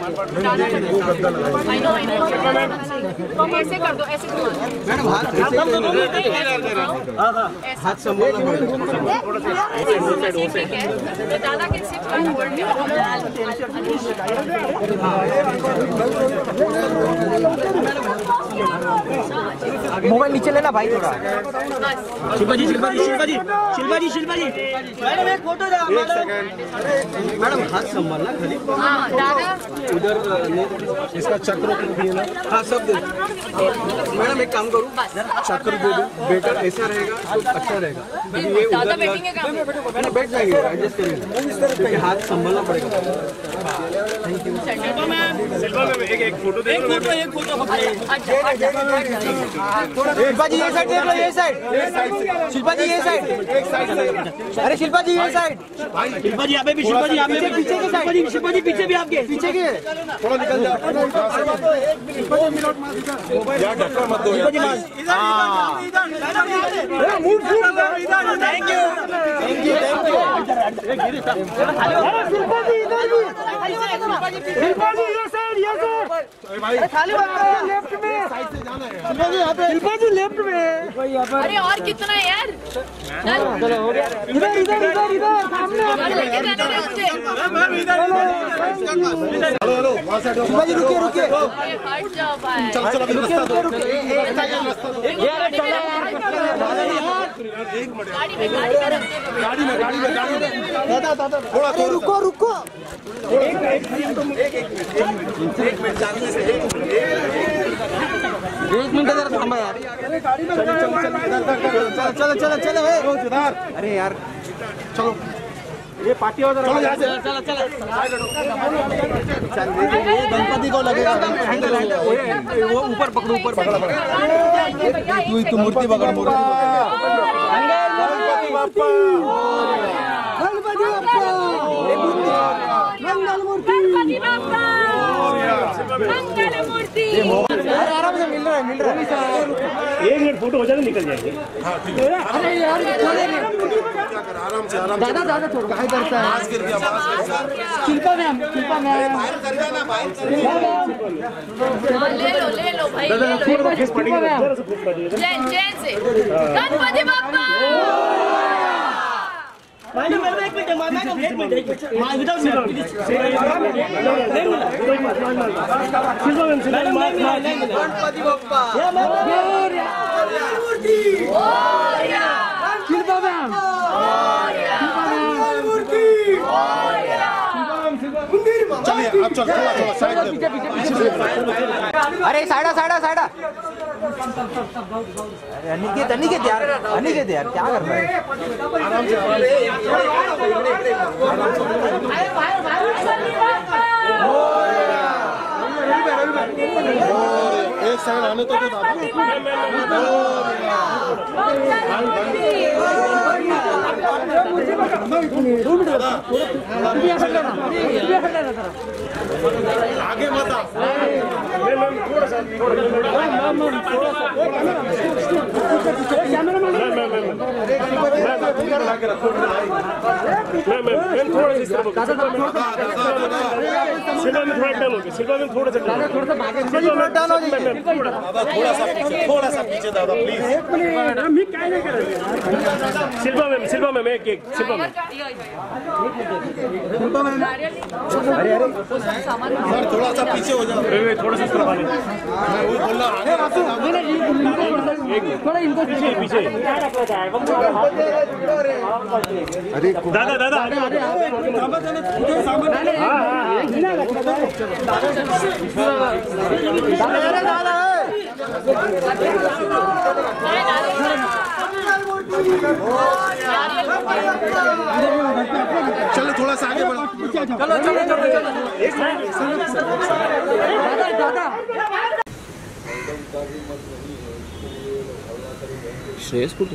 ऐसे कर दो, ऐसे मैडम हाथ संभालना दादा के सिर्फ मोबाइल नीचे लेना भाई थोड़ा। शिल्पा जी मैडम एक फोटो दे। मैडम हाथ संभालना खाली। दादा उधर इसका चक्र भी है ना। हाँ सब दे। मैडम एक काम करूँ, चक्र दे दो, बेटर ऐसा रहेगा तो अच्छा रहेगा। ये दादा बैठेंगे क्या? मैंने बैठ जाएंगे, एडजस्ट करेंगे। हाथ संभालना पड़ेगा। Thank you. शिल्पा मैम एक फोटो दे। शिल्पा जी ये साइड देख लो, ये साइड। शिल्पा जी ये साइड। अरे शिल्पा जी ये साइड। शिल्पा जी यहाँ पे भी, शिल्पा जी यहाँ पे पीछे के साइड। शिल्पा जी पीछे भी आपके पीछे के थोड़ा निकल जाओ। यार धक्का मत दो यार। Thank you. खाली लेफ्ट में शिल्पा जी लेफ्ट में। अरे और कितना है यार? चलो हो गया। इधर सामने शिल्पा जी रुकिए। हट जाओ भाई। चलो रुकिए। गाड़ी में थोड़ा रुको। एक मिनट इधर थामा यार। चलो। अरे यार चलो, ये पार्टी और चलो यहाँ से। चलो गणपति को लगेगा हैंडल। वो ऊपर पकड़ो, ऊपर पकड़ा। तू मूर्ति पकड़। मंगल मूर्ति। आराम से मिल रहा है। 1 मिनट फोटो हो जाए निकल जाएंगे। अरे यार आराम से दादा थोड़ा क्या करता है। शिल्पा मैम ले लो भाई। जैन से गणपति बाप्पा। मैडम एक मिनट गणपति बप्पा। शिल्पा मैम चलिए अब चल थोड़ा साइड। अरे साइडा। अरे अनिकेत यार क्या कर रहा है? आराम से एक साइड आने तो आगे मत थोड़ा सा थोड़ा सा पीछे दादा प्लीज। शिल्पा मैम एक शिल्पा मैम थोड़ा सा पीछे हो जाओ। थोड़ा सा थोड़ा पीछे। अरे दादा चलो थोड़ा सा आगे बढ़ो। श्रेयस कुठे?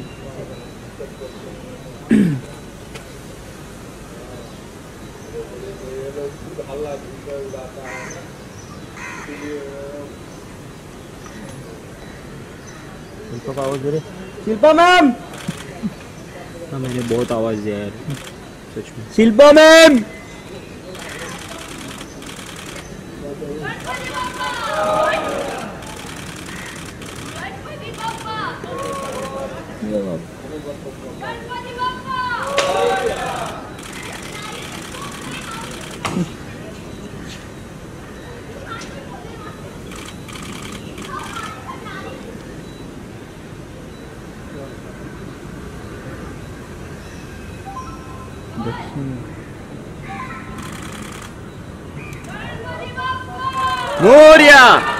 शिल्पा का आवाज दे रहे। शिल्पा मैम। हाँ मैंने बहुत आवाज दिया यार सच में। शिल्पा मैम। मोरिया।